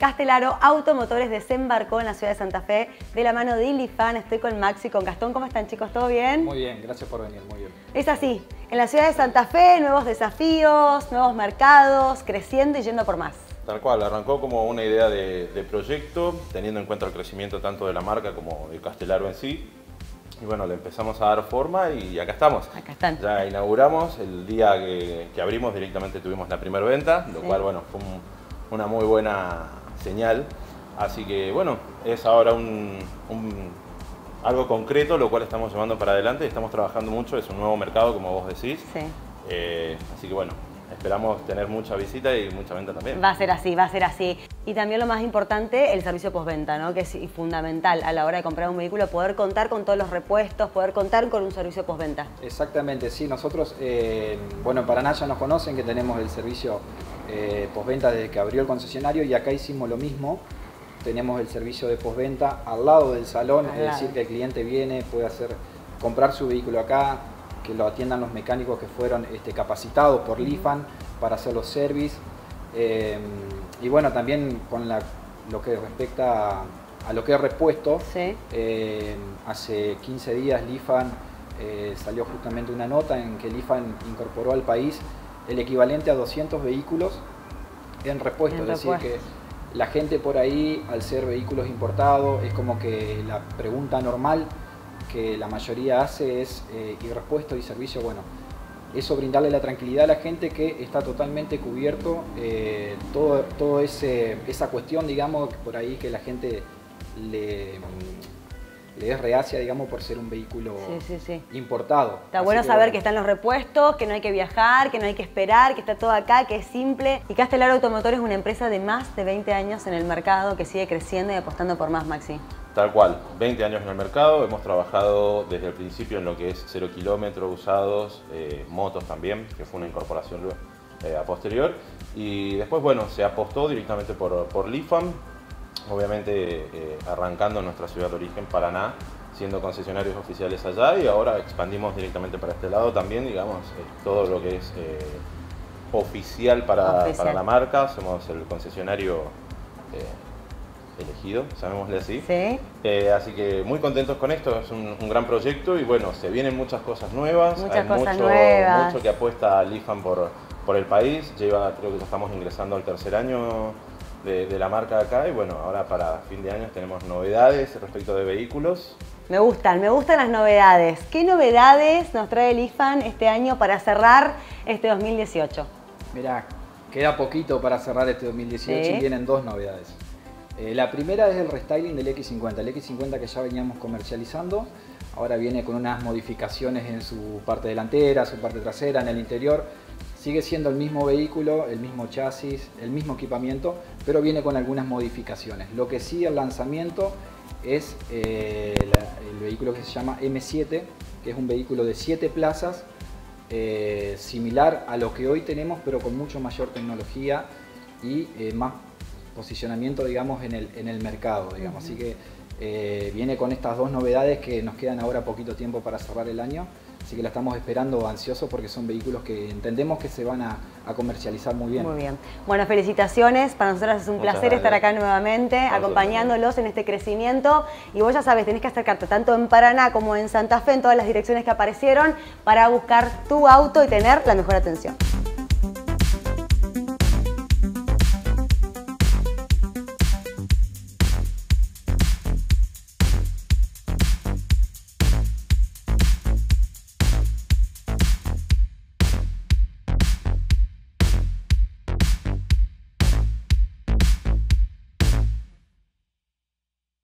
Castellaro Automotores desembarcó en la ciudad de Santa Fe de la mano de Lifan. Estoy con Maxi y con Gastón. ¿Cómo están, chicos? ¿Todo bien? Muy bien, gracias por venir, muy bien. Es así, en la ciudad de Santa Fe, nuevos desafíos, nuevos mercados, creciendo y yendo por más. Tal cual, arrancó como una idea de proyecto, teniendo en cuenta el crecimiento tanto de la marca como de Castellaro en sí. Y bueno, le empezamos a dar forma y acá estamos. Acá están. Ya inauguramos, el día que abrimos directamente tuvimos la primera venta, lo cual bueno, fue una muy buena señal. Así que bueno, es ahora algo concreto, lo cual estamos llevando para adelante. Estamos trabajando mucho, es un nuevo mercado, como vos decís. Sí. Así que bueno, esperamos tener mucha visita y mucha venta también. Va a ser así, va a ser así. Y también lo más importante, el servicio postventa, ¿no? Que es fundamental a la hora de comprar un vehículo, poder contar con todos los repuestos, poder contar con un servicio postventa. Exactamente, sí. Nosotros, bueno, en Paraná ya nos conocen que tenemos el servicio postventa desde que abrió el concesionario, y acá hicimos lo mismo. Tenemos el servicio de postventa al lado del salón, es decir, que el cliente viene, puede comprar su vehículo acá, que lo atiendan los mecánicos que fueron capacitados por Lifan para hacer los service. Y bueno, también con lo que respecta a lo que es repuesto, sí. Hace 15 días Lifan salió justamente una nota en que Lifan incorporó al país el equivalente a 200 vehículos en repuesto. Es decir, que la gente por ahí, al ser vehículos importados, es como que la pregunta normal que la mayoría hace es ¿y repuesto y servicio? Bueno, eso, brindarle la tranquilidad a la gente que está totalmente cubierto todo esa cuestión, digamos, por ahí que la gente le es reacia, digamos, por ser un vehículo importado. Está bueno saber que están los repuestos, que no hay que viajar, que no hay que esperar, que está todo acá, que es simple. Y Castellaro Automotores es una empresa de más de 20 años en el mercado que sigue creciendo y apostando por más, Maxi. Tal cual, 20 años en el mercado, hemos trabajado desde el principio en lo que es 0 kilómetros usados, motos también, que fue una incorporación a posterior. Y después, bueno, se apostó directamente por Lifan, obviamente arrancando en nuestra ciudad de origen, Paraná, siendo concesionarios oficiales allá, y ahora expandimos directamente para este lado también, digamos, todo lo que es oficial para la marca. Somos el concesionario elegido, llamémosle así. Sí. Así que muy contentos con esto, es un gran proyecto y bueno, se vienen muchas cosas nuevas. Hay mucho que apuesta a Lifan por el país. Creo que ya estamos ingresando al tercer año de la marca acá, y bueno, ahora para fin de año tenemos novedades respecto de vehículos. Me gustan las novedades. ¿Qué novedades nos trae Lifan este año para cerrar este 2018? Mirá, queda poquito para cerrar este 2018 y vienen dos novedades. La primera es el restyling del X50. El X50 que ya veníamos comercializando, ahora viene con unas modificaciones en su parte delantera, su parte trasera, en el interior. Sigue siendo el mismo vehículo, el mismo chasis, el mismo equipamiento, pero viene con algunas modificaciones. Lo que sí, el lanzamiento es el vehículo que se llama M7, que es un vehículo de 7 plazas, similar a lo que hoy tenemos, pero con mucho mayor tecnología y más posicionamiento, digamos, en el mercado, digamos. Así que viene con estas dos novedades que nos quedan ahora poquito tiempo para cerrar el año. Así que la estamos esperando ansiosos porque son vehículos que entendemos que se van a comercializar muy bien. Muy bien. Bueno, felicitaciones. Para nosotros es un placer estar acá nuevamente, acompañándolos en este crecimiento. Y vos ya sabes, tenés que acercarte tanto en Paraná como en Santa Fe, en todas las direcciones que aparecieron, para buscar tu auto y tener la mejor atención.